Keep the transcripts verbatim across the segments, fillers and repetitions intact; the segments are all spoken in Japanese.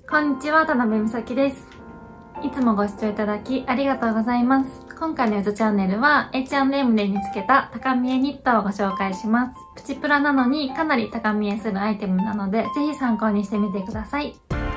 こんにちは、田辺美咲です。いつもご視聴いただきありがとうございます。今回のゆずチャンネルは エイチアンドエム で見つけた高見えニットをご紹介します。プチプラなのにかなり高見えするアイテムなので、ぜひ参考にしてみてください。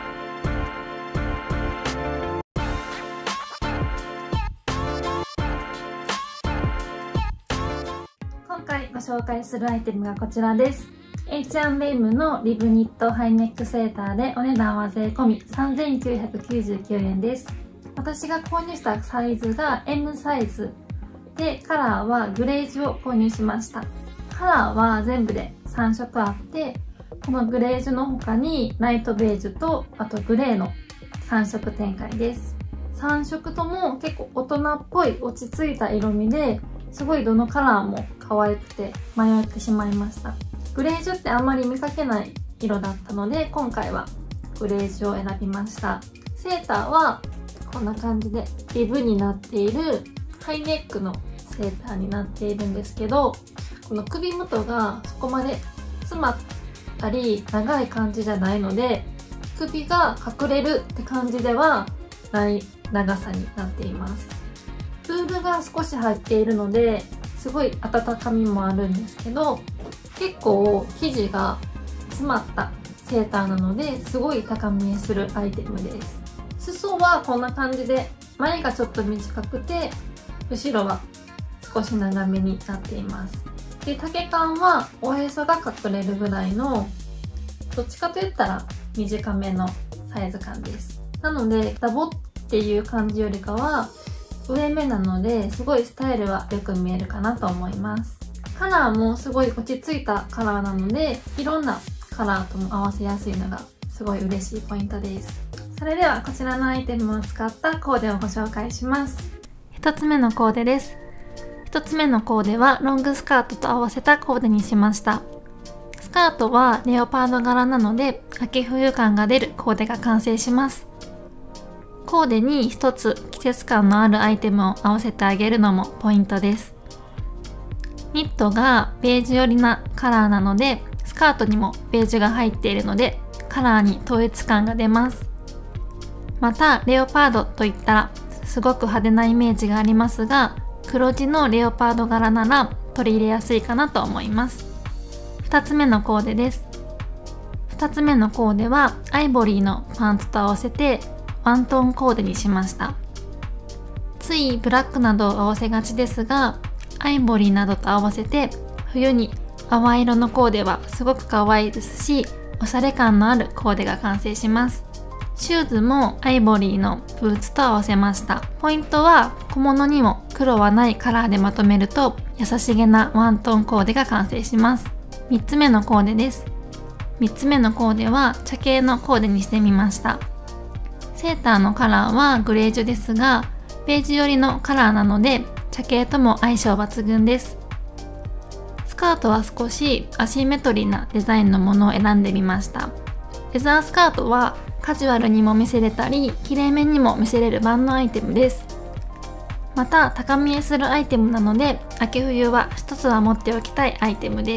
今回ご紹介するアイテムがこちらです。エイチアンドエム のリブニットハイネックセーターでお値段は税込みさんぜんきゅうひゃくきゅうじゅうきゅうえんです。私が購入したサイズが エム サイズで、カラーはグレージュを購入しました。カラーは全部でさんしょくあって、このグレージュの他にライトベージュとあとグレーのさんしょく展開です。さんしょくとも結構大人っぽい落ち着いた色味で、すごいどのカラーも可愛くて迷ってしまいました。グレージュってあんまり見かけない色だったので、今回はグレージュを選びました。セーターはこんな感じでリブになっているハイネックのセーターになっているんですけど、この首元がそこまで詰まったり長い感じじゃないので、首が隠れるって感じではない長さになっています。ウールが少し入っているので、すごい温かみもあるんですけど、結構生地が詰まったセーターなので、すごい高見えするアイテムです。裾はこんな感じで、前がちょっと短くて、後ろは少し長めになっています。で、丈感はおへそが隠れるぐらいの、どっちかといったら短めのサイズ感です。なので、ダボっていう感じよりかは、上目なので、すごいスタイルはよく見えるかなと思います。カラーもすごい落ち着いたカラーなので、いろんなカラーとも合わせやすいのがすごい嬉しいポイントです。それではこちらのアイテムを使ったコーデをご紹介します。ひとつめのコーデです。ひとつめのコーデはロングスカートと合わせたコーデにしました。スカートはレオパード柄なので、秋冬感が出るコーデが完成します。コーデに一つ季節感のあるアイテムを合わせてあげるのもポイントです。ニットがベージュ寄りなカラーなので、スカートにもベージュが入っているので、カラーに統一感が出ます。また、レオパードといったらすごく派手なイメージがありますが、黒地のレオパード柄なら取り入れやすいかなと思います。ふたつめのコーデです。ふたつめのコーデはアイボリーのパンツと合わせてワントーンコーデにしました。ついブラックなどを合わせがちですが、アイボリーなどと合わせて冬に淡い色のコーデはすごく可愛いですし、おしゃれ感のあるコーデが完成します。シューズもアイボリーのブーツと合わせました。ポイントは小物にも黒はないカラーでまとめると優しげなワントーンコーデが完成します。みっつめのコーデです。みっつめのコーデは茶系のコーデにしてみました。セーターのカラーはグレージュですが、ベージュ寄りのカラーなので茶系とも相性抜群です。スカートは少しアシンメトリーなデザインのものを選んでみました。レザースカートはカジュアルにも見せれたり、きれいめにも見せれる万能アイテムです。また高見えするアイテムなので、秋冬は一つは持っておきたいアイテムです。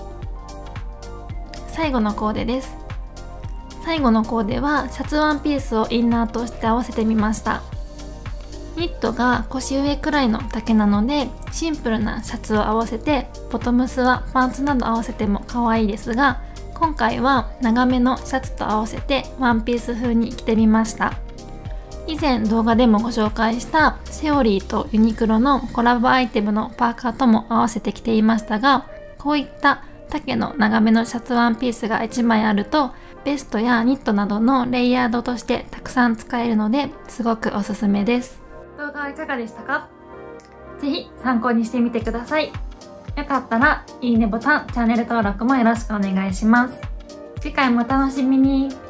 最後のコーデです。最後のコーデはシャツワンピースをインナーとして合わせてみました。ニットが腰上くらいの丈なので、シンプルなシャツを合わせて、ボトムスはパンツなど合わせても可愛いですが、今回は長めのシャツと合わせてワンピース風に着てみました。以前動画でもご紹介したセオリーとユニクロのコラボアイテムのパーカーとも合わせて着ていましたが、こういった丈の長めのシャツワンピースがいちまいあると、ベストやニットなどのレイヤードとしてたくさん使えるので、すごくおすすめです。動画はいかがでしたか？ぜひ参考にしてみてください。よかったらいいねボタン、チャンネル登録もよろしくお願いします。次回もお楽しみに。